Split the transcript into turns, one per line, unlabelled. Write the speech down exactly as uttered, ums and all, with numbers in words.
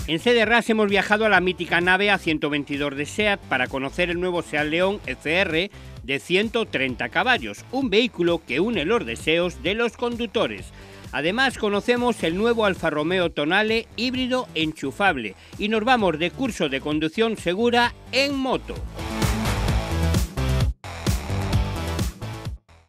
En Cederras hemos viajado a la mítica nave A ciento veintidós de SEAT para conocer el nuevo SEAT León F R de ciento treinta caballos, un vehículo que une los deseos de los conductores. Además conocemos el nuevo Alfa Romeo Tonale híbrido enchufable y nos vamos de curso de conducción segura en moto.